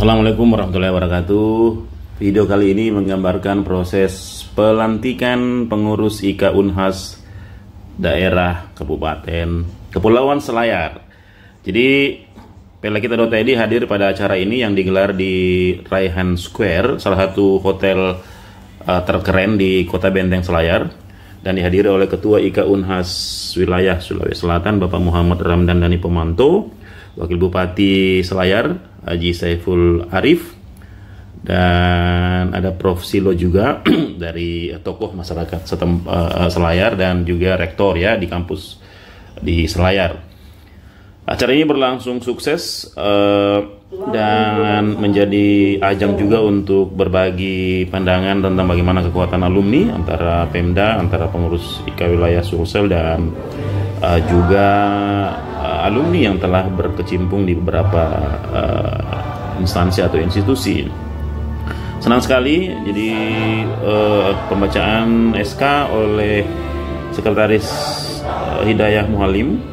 Assalamualaikum warahmatullahi wabarakatuh. Video kali ini menggambarkan proses pelantikan pengurus IKA Unhas daerah Kabupaten Kepulauan Selayar. Jadi Pelakita.id hadir pada acara ini yang digelar di Raihan Square, salah satu hotel terkeren di Kota Benteng Selayar, dan dihadiri oleh Ketua IKA Unhas Wilayah Sulawesi Selatan Bapak Muhammad Ramdan Dani Pemanto, Wakil Bupati Selayar Haji Saiful Arif, dan ada Prof. Silo juga dari tokoh masyarakat Selayar dan juga rektor ya di kampus di Selayar. Acara ini berlangsung sukses dan menjadi ajang juga untuk berbagi pandangan tentang bagaimana kekuatan alumni antara Pemda, antara pengurus IKA wilayah Sulsel dan juga alumni yang telah berkecimpung di beberapa instansi atau institusi. Senang sekali, jadi pembacaan SK oleh Sekretaris Hidayah Muhalim.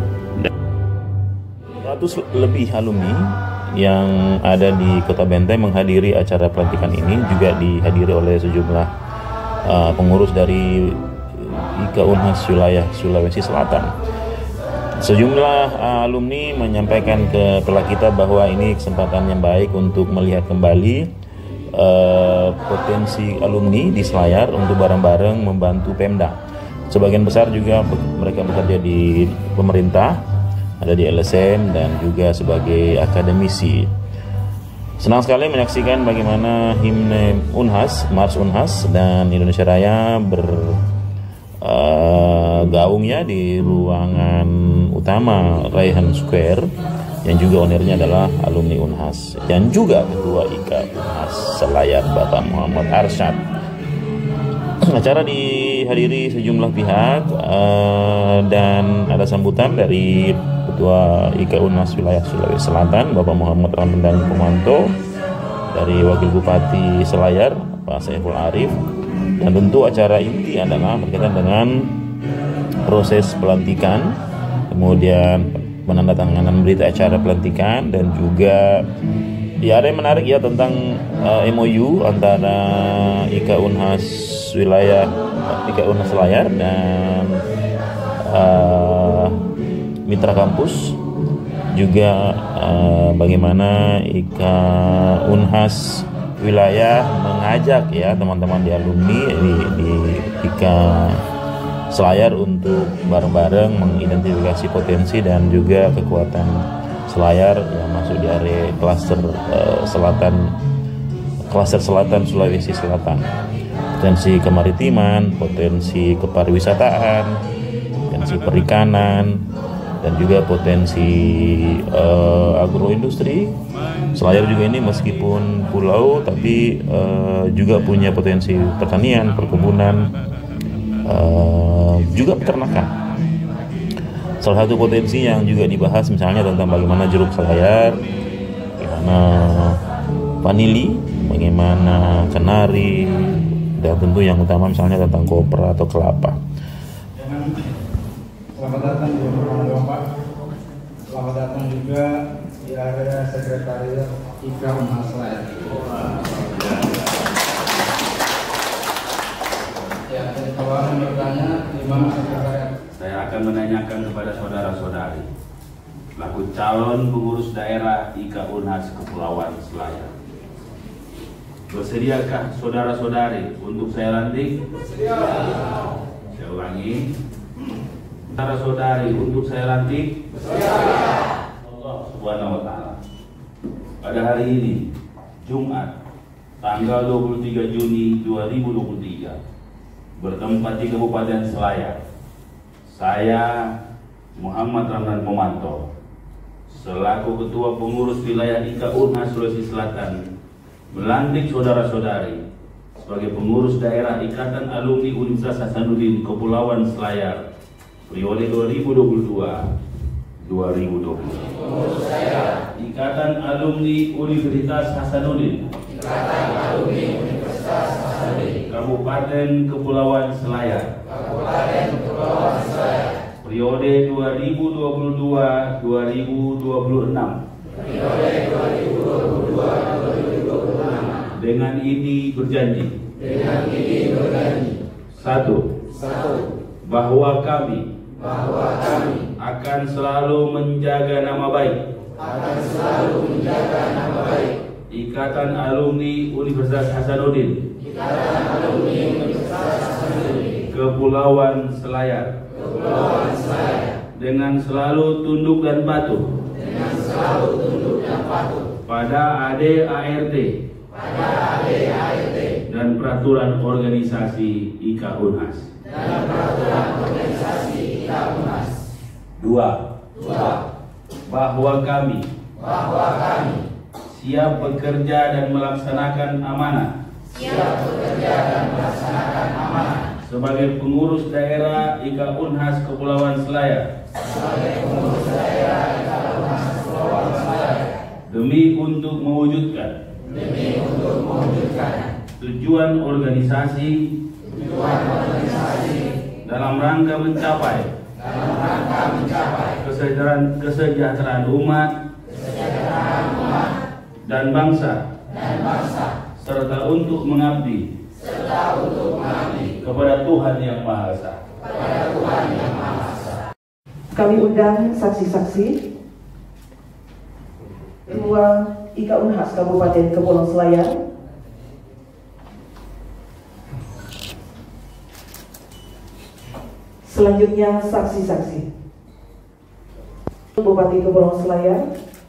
100 lebih alumni yang ada di Kota Benteng menghadiri acara pelantikan ini, juga dihadiri oleh sejumlah pengurus dari IKA Unhas wilayah Sulawesi Selatan. Sejumlah alumni menyampaikan ke Pelakita bahwa ini kesempatan yang baik untuk melihat kembali potensi alumni di Selayar untuk bareng-bareng membantu Pemda. Sebagian besar juga mereka bekerja di pemerintah, ada di LSM dan juga sebagai akademisi. Senang sekali menyaksikan bagaimana himne Unhas, Mars Unhas dan Indonesia Raya gaungnya di ruangan utama Raihan Square, yang juga ownernya adalah alumni Unhas dan juga Ketua IKA Unhas Selayar Bapak Muhammad Arsyad. Acara dihadiri sejumlah pihak dan ada sambutan dari Ketua IKA Unhas wilayah Sulawesi Selatan Bapak Muhammad Ramdan Dani Pemanto, dari Wakil Bupati Selayar Pak Saiful Arif, dan tentu acara inti adalah berkaitan dengan proses pelantikan, kemudian penandatanganan berita acara pelantikan, dan juga ada yang menarik ya tentang MOU antara IKA Unhas wilayah IKA Unhas Selayar dan mitra kampus, juga bagaimana IKA Unhas wilayah mengajak ya teman-teman di alumni di IKA Selayar untuk bareng-bareng mengidentifikasi potensi dan juga kekuatan Selayar yang masuk di area klaster selatan Sulawesi Selatan. Potensi kemaritiman, potensi kepariwisataan, potensi perikanan, dan juga potensi agroindustri. Selayar juga ini meskipun pulau tapi juga punya potensi pertanian, perkebunan, juga peternakan. Salah satu potensi yang juga dibahas misalnya tentang bagaimana jeruk Selayar, bagaimana vanili, bagaimana kenari, dan tentu yang utama misalnya tentang kopra atau kelapa. Selamat datang Bapak. Selamat datang juga di area Sekretariat IKA Unhas Selayar. Ya, kalau akan bertanya di mana sekretariat? Saya akan menanyakan kepada saudara-saudari selaku calon pengurus daerah IKA Unhas Kepulauan Selayar. Bersediakah saudara-saudari untuk saya lantik? Bersedia. Saya ulangi. Saudara-saudari untuk saya lantik? Bersedia. Allah Subhanahu wa taala. Pada hari ini, Jumat, tanggal 23 Juni 2023, bertempat di Kabupaten Selayar, saya Muhammad Ramdan Pemanto selaku Ketua Pengurus Wilayah IKA Unhas Sulawesi Selatan melantik saudara-saudari sebagai pengurus daerah Ikatan Alumni Universitas Hasanuddin Kepulauan Selayar periode 2022-2020. Ikatan Alumni Universitas Hasanuddin Kabupaten Kepulauan Selayar periode 2022-2026. Dengan ini berjanji. Satu. Bahwa kami akan selalu menjaga nama baik Ikatan Alumni Universitas Hasanuddin Kepulauan Selayar dengan selalu tunduk dan patuh pada AD/ART dan peraturan organisasi IKA Unhas. Dua. Bahwa kami siap bekerja dan melaksanakan amanah sebagai pengurus daerah IKA Unhas Kepulauan Selayar demi untuk mewujudkan tujuan organisasi dalam rangka mencapai kesejahteraan umat dan bangsa serta untuk mengabdi kepada Tuhan Yang Maha Esa. Kami undang saksi-saksi Ketua IKA Unhas Kabupaten Kepulauan Selayar, selanjutnya saksi-saksi Bupati Kepulauan Selayar,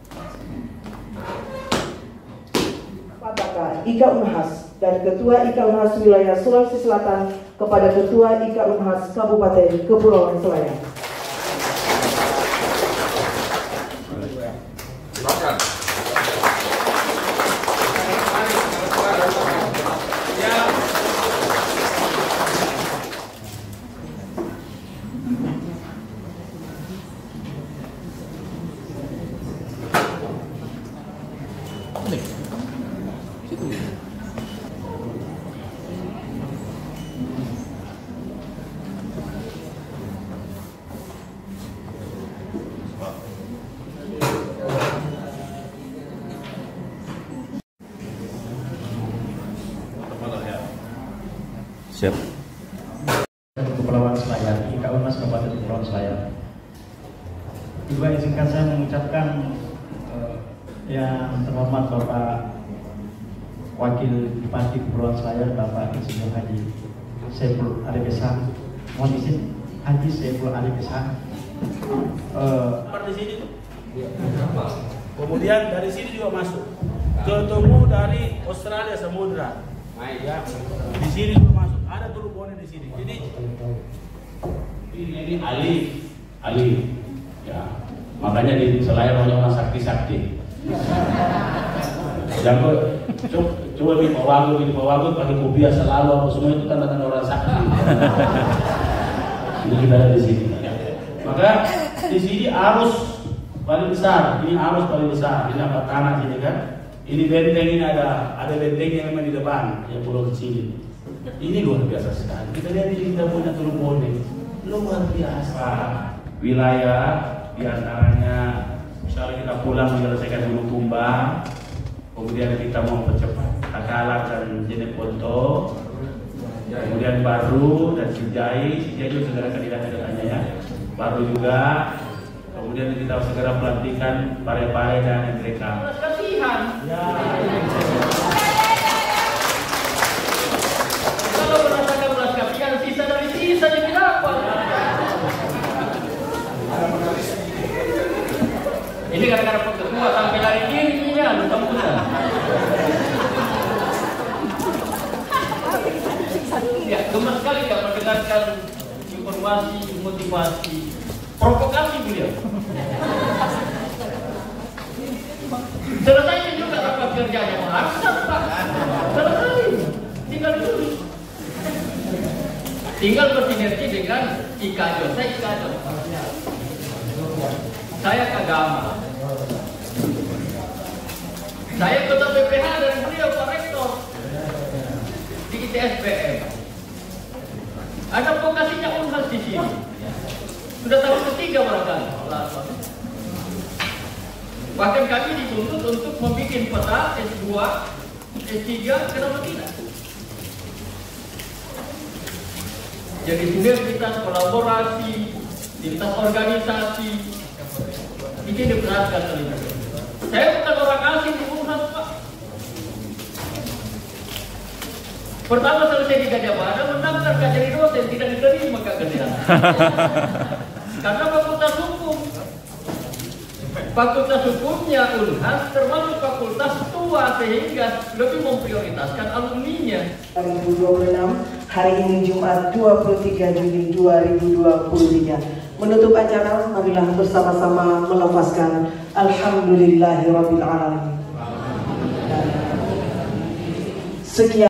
Pataka IKA Unhas dan Ketua IKA Unhas Wilayah Sulawesi Selatan kepada Ketua IKA Unhas Kabupaten Kepulauan Selayar. Siap. Kepulauan Selayar, IKA Unhas Kabupaten Kepulauan Selayar. Juga izinkan saya mengucapkan yang terhormat Bapak Wakil Bupati Kepulauan Selayar, Bapak Insinyur Haji Saiful Arif Eshak. Mohon izin, Haji Saiful Arif Eshak. Di sini tuh. Kemudian dari sini juga masuk. Ketemu dari Australia Samudra. Ya, di sini juga masuk. Ada turunnya di sini. Jadi ini Ali. Ya. Makanya di Selayar orang sakti. Jangan coba di Pawagut pakai kopiah selalu apa semua itu tanda-tanda orang sakti. Ini kita ada di sini. Ya. Maka di sini arus paling besar. Ini arus paling besar. Ini apa tanah sini kan? Ini benteng, ini ada benteng yang memang di depan, yang pulau kecil. Ini luar biasa sekali. Kita lihat ini kita punya Teluk Bone, luar biasa. Wilayah diantaranya, misalnya kita pulang menyelesaikan Gunung Tumbang, kemudian kita mau percepat Takalar dan Jeneponto, kemudian Baru dan Sijai juga segera kandidat kedepannya ya. Baru juga. Kemudian kita segera pelantikan Pare-Pare dan mereka. kasihan. Ya. Kalau merasakan belas kasihan, sisa dari sisa jadi apa? Ini gara-gara ketua sampai dari kiri ya, lupa punya. Ya, gemes sekali ya mendengarkan informasi, motivasi, provokasi beliau. Selesai juga rapat kerjanya, langsung Pak. Selesai, tinggal dulu. Tinggal bersinergi dengan IKAJO. Saya IKAJO. Saya agama. Saya ketua BPH dan beliau Pak Rektor di ITSPM. Ada vokasinya Unhas di sini. Sudah tahun ketiga barangkali. Bahkan kami dituntut untuk membuat peta S2 S3, kenapa tidak? Jadi sinergitas, kolaborasi, lintas organisasi, itu diperhatikan oleh saya bukan orang asing di Unhas, Pak. Pertama selesai di Gajah Mada, mendaftar gak jadi dosen, tidak diterima Kak Gandian. Karena fakultas hukum. Fakultas hukumnya Unhas termasuk fakultas tua sehingga lebih memprioritaskan alumninya. 2026 hari ini Jumat 23 Juni 2023. Menutup acara, marilah bersama-sama melafazkan Alhamdulillahirabbil alamin. Sekian.